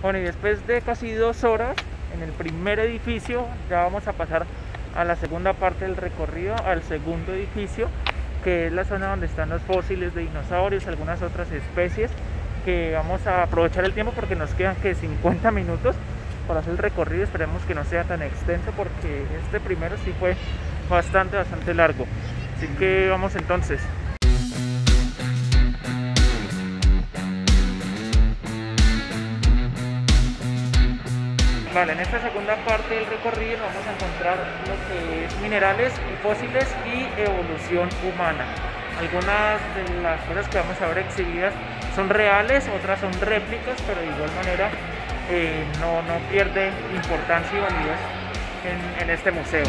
Bueno, y después de casi 2 horas en el primer edificio, ya vamos a pasar a la segunda parte del recorrido, al segundo edificio, que es la zona donde están los fósiles de dinosaurios, algunas otras especies, que vamos a aprovechar el tiempo porque nos quedan que 50 minutos para hacer el recorrido. Esperemos que no sea tan extenso porque este primero sí fue bastante largo. Así que vamos entonces. Vale, en esta segunda parte del recorrido vamos a encontrar lo que es minerales y fósiles y evolución humana. Algunas de las cosas que vamos a ver exhibidas son reales, otras son réplicas, pero de igual manera no pierde importancia y validez en este museo.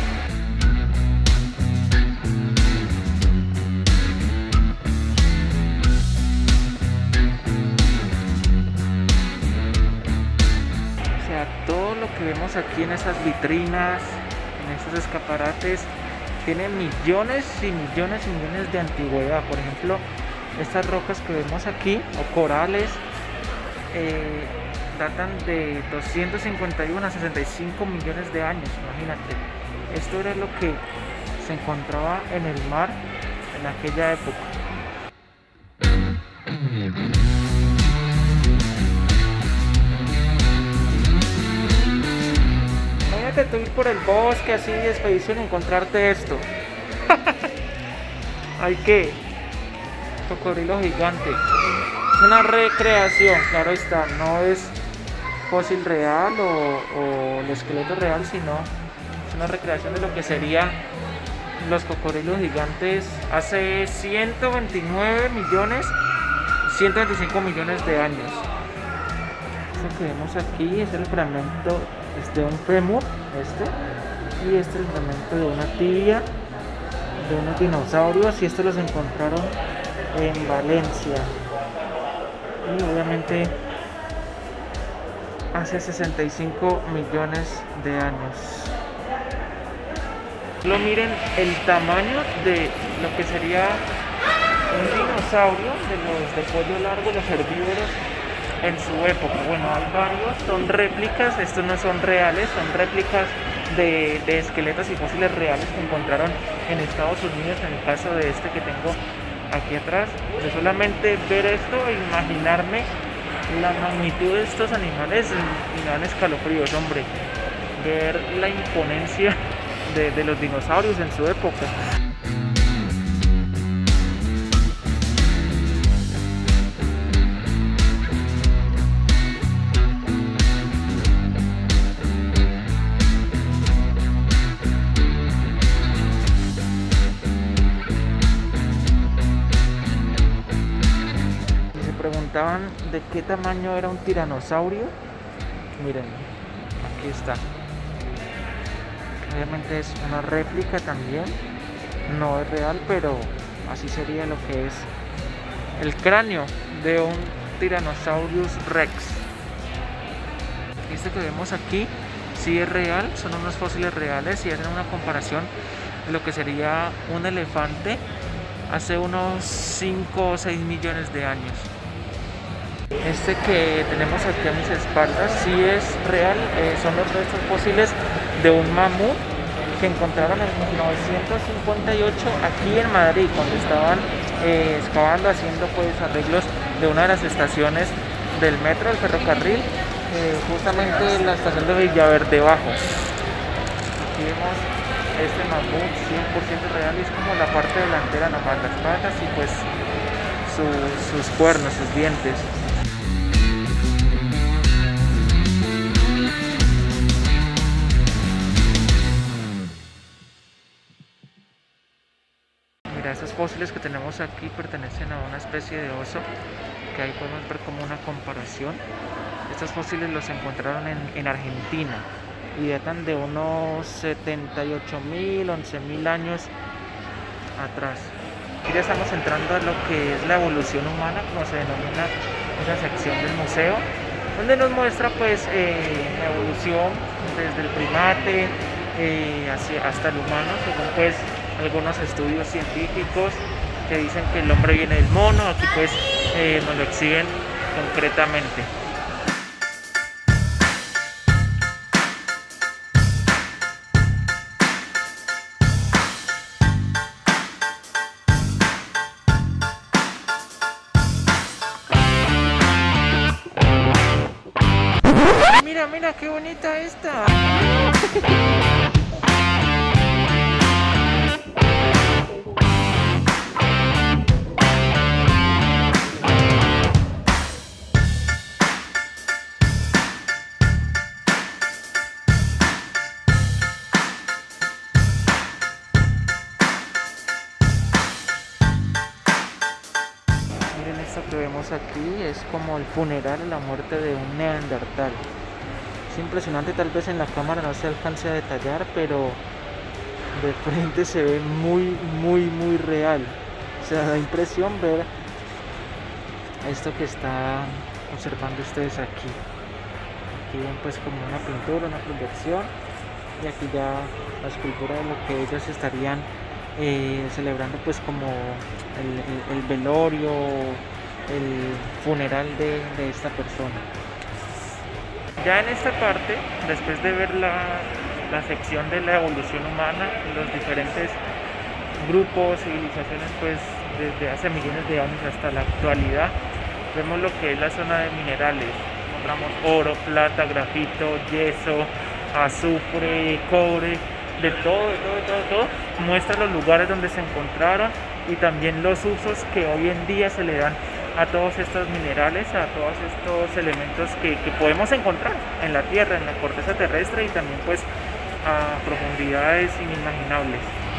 Todo lo que vemos aquí en esas vitrinas, en esos escaparates, tiene millones y millones y millones de antigüedad. Por ejemplo, estas rocas que vemos aquí, o corales, datan de 251 a 65 millones de años. Imagínate, esto era lo que se encontraba en el mar en aquella época. Tú ir por el bosque así de expedición y encontrarte esto. Hay que cocodrilo gigante. Es una recreación, claro está, no es fósil real o el esqueleto real, sino es una recreación de lo que serían los cocodrilos gigantes hace 129 millones, 125 millones de años. Esto que vemos aquí es el fragmento de un fémur, y este es el fragmento de una tibia de unos dinosaurios, y estos los encontraron en Valencia, y obviamente hace 65 millones de años. Miren el tamaño de lo que sería un dinosaurio de los de cuello largo, los herbívoros en su época. Bueno, hay varios, son réplicas, estos no son reales, son réplicas de esqueletos y fósiles reales que encontraron en Estados Unidos. En el caso de este que tengo aquí atrás, de solamente ver esto e imaginarme la magnitud de estos animales y me dan escalofríos, hombre, ver la imponencia de los dinosaurios en su época. Preguntaban de qué tamaño era un tiranosaurio. Miren, aquí está. Obviamente es una réplica también, no es real, pero así sería lo que es el cráneo de un Tyrannosaurus Rex. Este que vemos aquí sí es real, son unos fósiles reales y hacen una comparación de lo que sería un elefante hace unos 5 o 6 millones de años. Este que tenemos aquí a mis espaldas sí es real, son los restos fósiles de un mamut que encontraron en 1958 aquí en Madrid, cuando estaban excavando, haciendo pues arreglos de una de las estaciones del metro, del ferrocarril, justamente la estación de Villaverde Bajo. Aquí vemos este mamut 100% real, y es como la parte delantera nomás, las patas y pues sus cuernos, sus dientes. Estos fósiles que tenemos aquí pertenecen a una especie de oso, que ahí podemos ver como una comparación. Estos fósiles los encontraron en Argentina y datan de unos 78.000, 11.000 años atrás. Aquí ya estamos entrando a lo que es la evolución humana, como se denomina esa sección del museo, donde nos muestra pues la evolución desde el primate hasta el humano, según pues algunos estudios científicos que dicen que el hombre viene del mono. Aquí pues nos lo exhiben concretamente. mira, mira, qué bonita esta. Miren esto que vemos aquí, es como el funeral a la muerte de un neandertal. Es impresionante, tal vez en la cámara no se alcance a detallar, pero de frente se ve muy real. O sea, da impresión ver esto que están observando ustedes aquí. Aquí ven pues como una pintura, una proyección, y aquí ya la escultura de lo que ellos estarían celebrando pues como el velorio, el funeral de esta persona. Ya en esta parte, después de ver la sección de la evolución humana, los diferentes grupos, civilizaciones pues desde hace millones de años hasta la actualidad, vemos lo que es la zona de minerales. Encontramos oro, plata, grafito, yeso, azufre, cobre, de todo. Muestra los lugares donde se encontraron y también los usos que hoy en día se le dan a todos estos minerales, a todos estos elementos que podemos encontrar en la tierra, en la corteza terrestre, y también pues a profundidades inimaginables.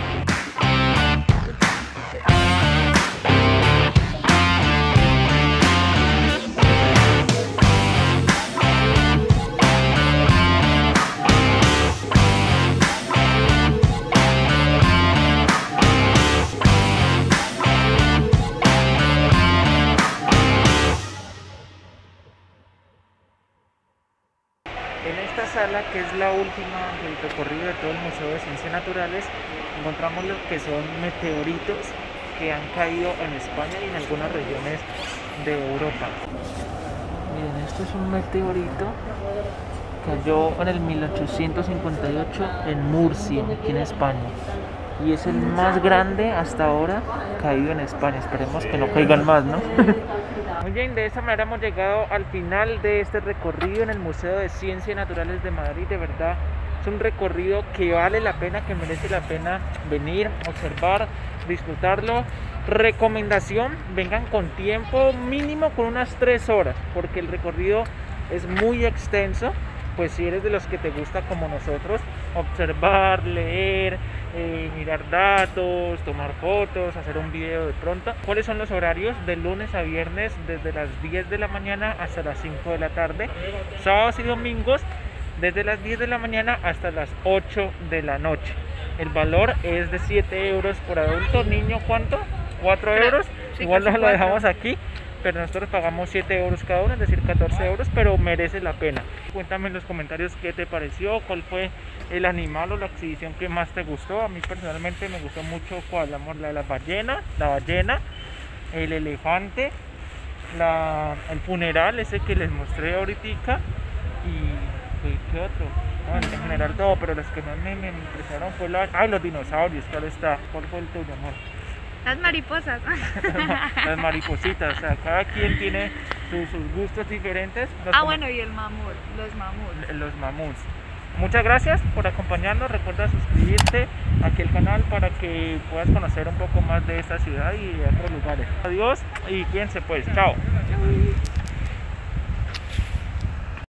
En esta sala, que es la última del recorrido de todo el Museo de Ciencias Naturales, encontramos lo que son meteoritos que han caído en España y en algunas regiones de Europa. Miren, esto es un meteorito, cayó en el 1858 en Murcia, aquí en España, y es el más grande hasta ahora caído en España. Esperemos que no caigan más, ¿no? Muy bien, de esta manera hemos llegado al final de este recorrido en el Museo de Ciencias Naturales de Madrid. De verdad, es un recorrido que vale la pena, que merece la pena venir, observar, disfrutarlo. Recomendación, vengan con tiempo, mínimo con unas 3 horas, porque el recorrido es muy extenso. Pues si eres de los que te gusta, como nosotros, observar, leer, mirar datos, tomar fotos, hacer un video de pronto. ¿Cuáles son los horarios? De lunes a viernes, desde las 10 de la mañana hasta las 5 de la tarde. Sábados y domingos, desde las 10 de la mañana hasta las 8 de la noche. El valor es de 7 euros por adulto. Niño, ¿cuánto? 4 euros. Sí, igual nos lo 4. dejamos aquí, pero nosotros pagamos 7 euros cada uno, es decir 14 euros, pero merece la pena. Cuéntame en los comentarios qué te pareció, cuál fue el animal o la exhibición que más te gustó. A mí personalmente me gustó mucho la de la ballena, el elefante, el funeral, ese que les mostré ahorita, y ¿qué otro? Bueno, en general todo, pero los que más me impresionaron fue los dinosaurios. Claro está. ¿Cuál fue el tuyo, amor? Las mariposas. Las maripositas, o sea, cada quien tiene sus gustos diferentes. Bueno, y el mamut, los mamuts. Muchas gracias por acompañarnos. Recuerda suscribirte aquí al canal para que puedas conocer un poco más de esta ciudad y de otros lugares. Adiós y cuídense pues. Chao.